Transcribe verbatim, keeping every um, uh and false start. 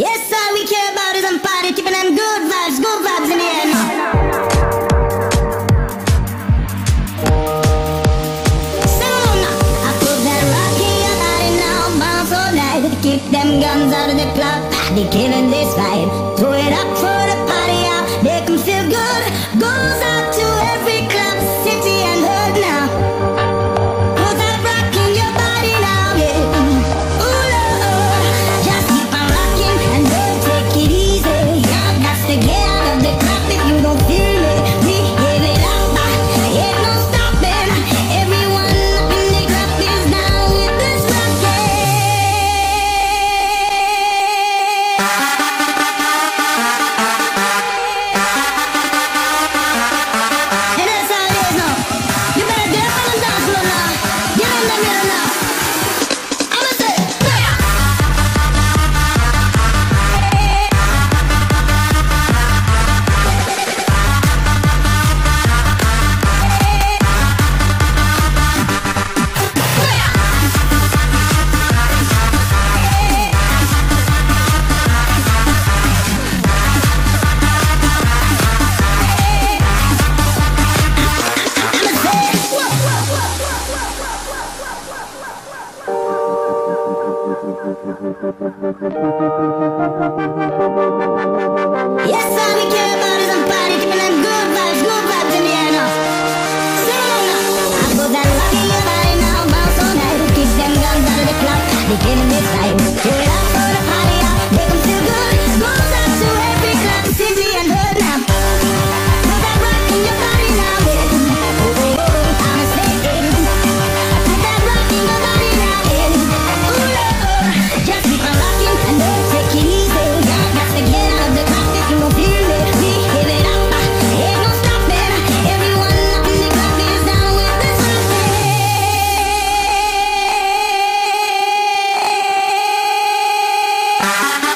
Yes, all we care about is I'm party, keeping them good vibes, good vibes in the air now. Soon, I put that rock in your body now, bounce all night. Keep them guns out of the club, they killing this vibe. Throw it up for the party out, make them feel good. Goes out to every club, city and hood now. Put that rock in your body now, yeah. Ooh, Lord, just keep on rocking and don't take it easy. Y'all got to get out of the club if you don't feel it. We give it up, ain't no stopping. Everyone up in the club is down with this rockin'. And that's how it is now. You better get up on the dance floor now. Get in the middle now. I'ma say, Booyah! Yes, all we care about is I'm party, keeping them good vibes, good vibes in the air now. Soon, I put that rock in your body now, bounce all night. Keep them guns out of the club, they killing this vibe. Do it up for the party out, make them feel good. Goes out to every club, city and hood now. Put that rock in your body now, yeah. Oh, oh, oh, I'ma say it. Put that rock in your body now, yeah. Ooh, Lord, just keep on rocking and don't take it easy. Y'all got to get out of the club if you don't feel it. We give it up, ain't no stopping. Everyone up in the club is down with this rockin'.